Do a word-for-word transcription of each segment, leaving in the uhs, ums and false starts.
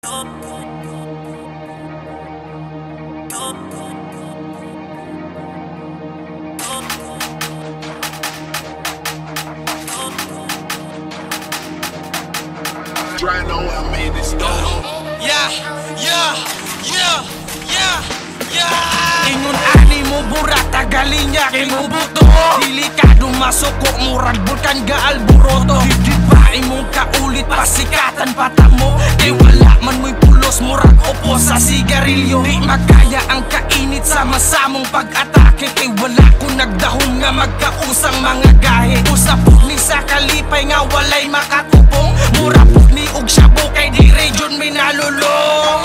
Try know I made this dope. Yeah, yeah, yeah, yeah, yeah. Ingon ani mo burata galinya kay mo buto. Delikado masukok murag bulkan ga alboroto. Di ba imong kaulit pasikatan patamo. Kay wala man mo'y pulos murag opo sa sigarilyo. Di magkaya ang kainit sa masamong pag-atake. Kay wala ko nagdahon nga magkausang mga gahe. Usapok ni sa kalipay nga walay makatupong. Mura po ni og shabu kay di region may nalulong.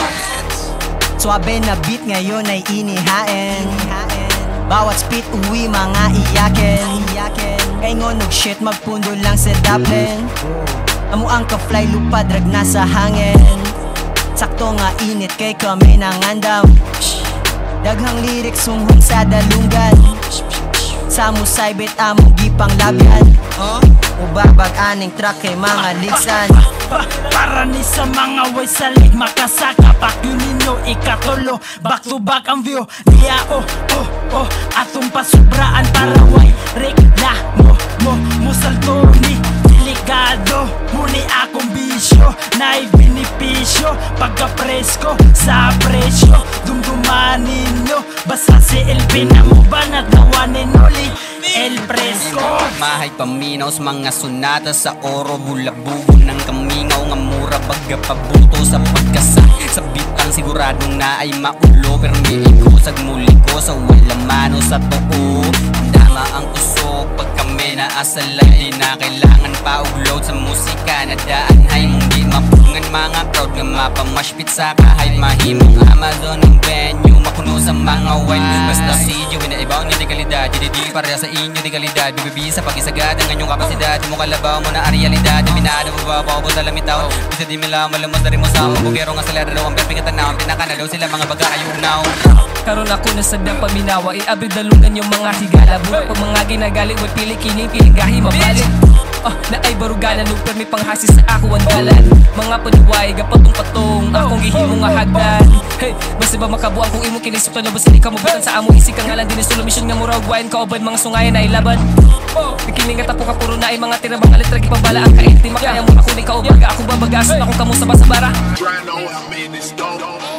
Swabe na beat ngayon ay inihain. Bawat spit uwi mga iyakin. Kaingon og shit magpundo lang sa daplin. Amo ang ka-fly lupa drag na sa hangin. Sakto nga init kay kami nang andam. Daghang lyrics sunghong sa dalunggan. Sa musay bit among gipang labyan. Ubabag aning track kay mga ligsan. Para ni sa mga way salig makasaka. Pakyo ninyo ikatulo. Back to back ang view. Diya oh oh oh. Atong pasubraan para way reklamo mo musalto ni delikado. Muni akong bisyo na'y binipisyo. Pagka-presko sa presyo. Dumduman ninyo. Basta si El Pina mo ba natawanin uli El Fresco. Mahay paminaw sa mga sunata sa oro. Bulabugo ng kamingaw nga mura baga pabuto sa pagkasa. Sa bitang siguradong na ay maulo. Permi ko sagmuli ko sa wala mano sa too. Dama ang usok pag kami naasalay. Di na kailangan pa ugload sa musika na daan ay mong di mapungan mga crowd nga mapamashpit sa kahit mahimong Amazon ng venue makuno sa mga wine. Basta si you inaibaw ni di kalidad. Di di para sa inyo di kalidad. Bibibi sa pag-isagad ang inyong kapasidad. Di mo kalabaw mo na ang realidad. Di minado mo ba pa sa lamitaw. Bisa di mila malamot na rin mo sa mga bugero nga salerado. Ang perpingat na ang pinakanalaw sila mga baga ayunaw. Karon ako nasadang paminawa. Iabri dalungan yung mga higala. Burak pag mga ginagaling. May pili kining pilingahi mabalik. Oh, na ay barugalan. Nung permi panghasi sa ako ang dalan. Mga panuway gapatong-patong. Akong gihimo nga hagdan. Hey, basta ba makabuang kung imo kinisuktan na basta di ka mabutan sa amo isik ang ngalan. Dinisolo mission nga murag wain kaoban mga sungayan na ilaban. Bikining nga tapo ka puro na ay mga tirabang alitragi pabala ang kain. Di makaya mo ako ni kaobaga. Ako babagason ako kamo sa basabara. Try know I made this dope.